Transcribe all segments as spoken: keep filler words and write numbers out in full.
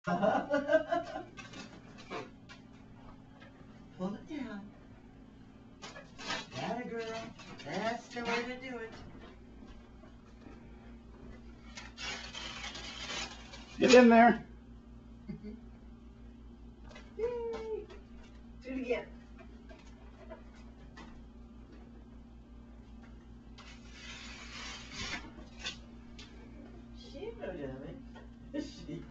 Pull it down. Atta girl. That's the way to do it. Get in there. Yay. Do it again. She ain't no dummy. She.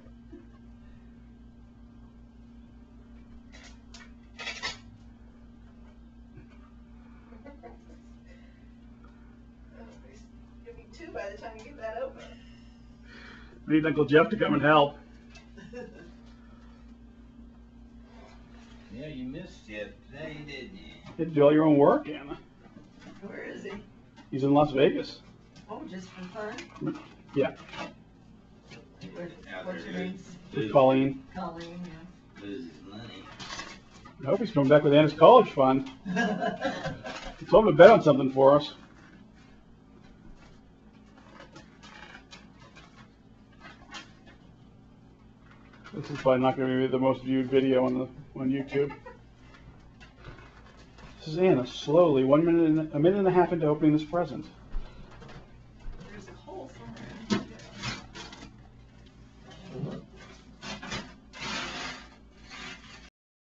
It'll be two by the time you get that open. We need Uncle Jeff to come and help. Yeah, you missed Jeff today, didn't you? You had to do all your own work, Anna. Where is he? He's in Las Vegas. Oh, just for fun? Yeah. What, Out what's there your name? With Colleen. Colleen, yeah. Loses money. I hope he's coming back with Anna's college fund. He told him to bet on something for us. This is probably not going to be the most viewed video on the on YouTube. This is Anna slowly, one minute, and, a minute and a half into opening this present. There's a hole somewhere.